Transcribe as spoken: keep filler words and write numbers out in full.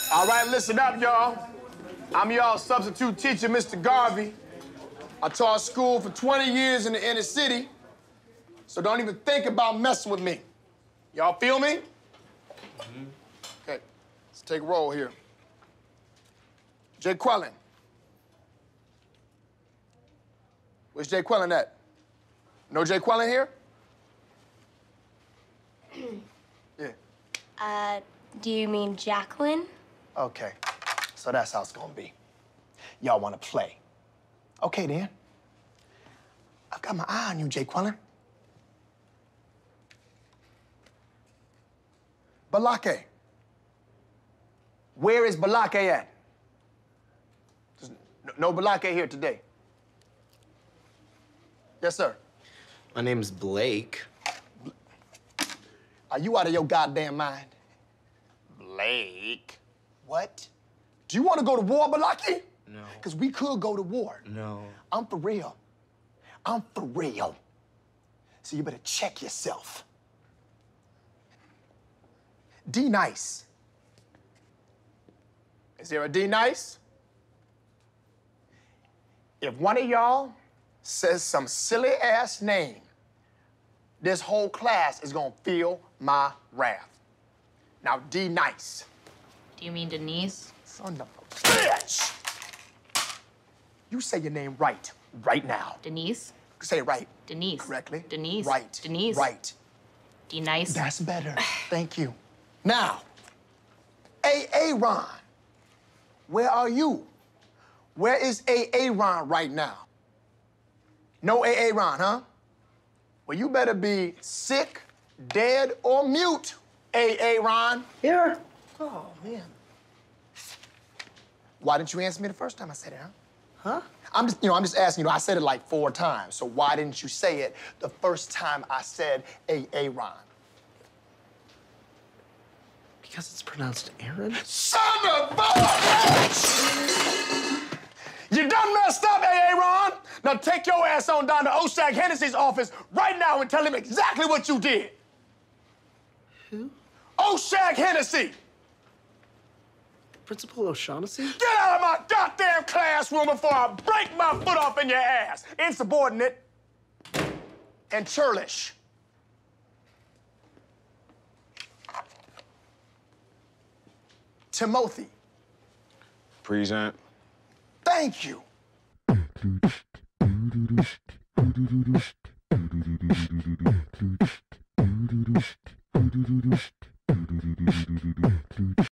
All right, listen up, y'all. I'm y'all substitute teacher, Mister Garvey. I taught school for twenty years in the inner city, so don't even think about messing with me. Y'all feel me? Mm-hmm. Okay, let's take a roll here. Jay Quellen. Where's Jay Quellen at? No Jay Quellen here? Yeah. Uh, do you mean Jacqueline? Okay, so that's how it's gonna be. Y'all wanna play. Okay, then. I've got my eye on you, Jay Quellen. Balake. Where is Balake at? There's no Balake here today. Yes, sir. My name's Blake. Are you out of your goddamn mind? Blake. What? Do you want to go to war, Balaki? No. Because we could go to war. No. I'm for real. I'm for real. So you better check yourself. D nice. Is there a D nice? If one of y'all says some silly ass name, this whole class is gonna feel my wrath. Now, D nice. Do you mean Denise? Son of a bitch! You say your name right, right now. Denise? Say it right. Denise. Correctly. Denise. Right. Denise. Right. D nice. That's better. Thank you. Now, A A Ron, where are you? Where is A A Ron right now? No A A Ron, huh? Well, you better be sick, dead, or mute, A A Ron. Here. Oh, man. Why didn't you answer me the first time I said it, huh? Huh? I'm just, you know, I'm just asking, you know, I said it like four times, so why didn't you say it the first time I said A A Ron? Because it's pronounced Aaron? Son of a bitch! You done messed up, A A Ron. Now take your ass on down to Oshag Hennessy's office right now and tell him exactly what you did. Who? Oshag Hennessy. Principal O'Shaughnessy? Get out of my goddamn classroom before I break my foot off in your ass. Insubordinate and churlish. Timothy. Present. Thank you.